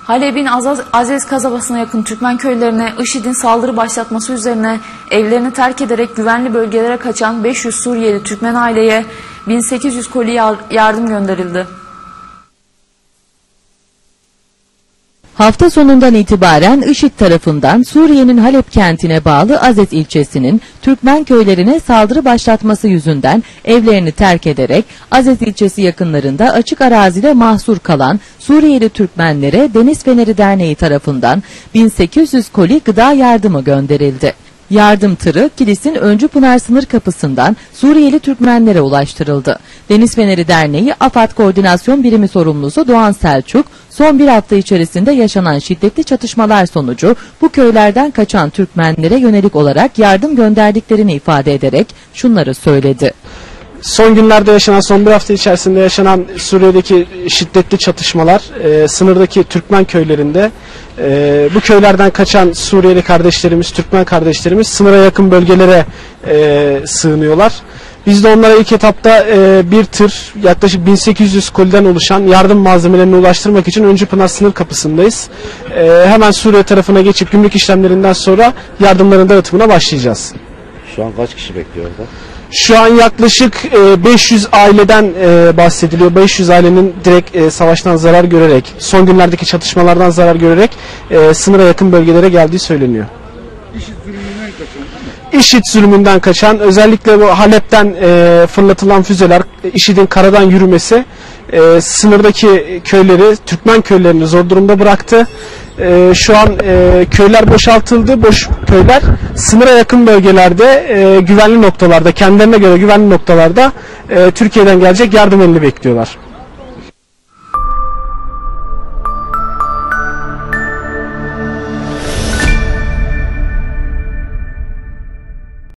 Halep'in Azez kasabasına yakın Türkmen köylerine IŞİD'in saldırı başlatması üzerine evlerini terk ederek güvenli bölgelere kaçan 500 Suriyeli Türkmen aileye 1800 koli yardım gönderildi. Hafta sonundan itibaren IŞİD tarafından Suriye'nin Halep kentine bağlı Azez ilçesinin Türkmen köylerine saldırı başlatması yüzünden evlerini terk ederek Azez ilçesi yakınlarında açık arazide mahsur kalan Suriyeli Türkmenlere Deniz Feneri Derneği tarafından 1800 koli gıda yardımı gönderildi. Yardım tırı Kilis'in Öncüpınar sınır kapısından Suriyeli Türkmenlere ulaştırıldı. Deniz Feneri Derneği AFAD Koordinasyon Birimi sorumlusu Doğan Selçuk, son bir hafta içerisinde yaşanan şiddetli çatışmalar sonucu bu köylerden kaçan Türkmenlere yönelik olarak yardım gönderdiklerini ifade ederek şunları söyledi. Son günlerde yaşanan, son bir hafta içerisinde yaşanan Suriye'deki şiddetli çatışmalar, sınırdaki Türkmen köylerinde bu köylerden kaçan Suriyeli kardeşlerimiz, Türkmen kardeşlerimiz sınıra yakın bölgelere sığınıyorlar. Biz de onlara ilk etapta bir tır, yaklaşık 1800 koliden oluşan yardım malzemelerini ulaştırmak için Öncüpınar sınır kapısındayız. Hemen Suriye tarafına geçip gümrük işlemlerinden sonra yardımların dağıtımına başlayacağız. Şu an kaç kişi bekliyor orada? Şu an yaklaşık 500 aileden bahsediliyor. 500 ailenin direkt savaştan zarar görerek, son günlerdeki çatışmalardan zarar görerek sınıra yakın bölgelere geldiği söyleniyor. IŞİD zulmünden kaçan, özellikle bu Halep'ten fırlatılan füzeler, IŞİD'in karadan yürümesi sınırdaki köyleri, Türkmen köylerini zor durumda bıraktı. Şu an köyler boşaltıldı, boş köyler sınıra yakın bölgelerde, güvenli noktalarda, kendilerine göre güvenli noktalarda Türkiye'den gelecek yardım elini bekliyorlar.